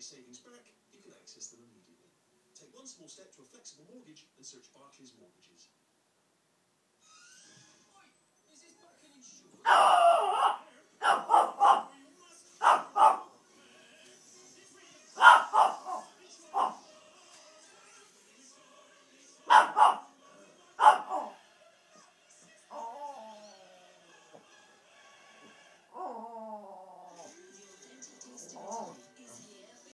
savings back, you can access them immediately. Take one small step to a flexible mortgage and search Barclays Mortgages.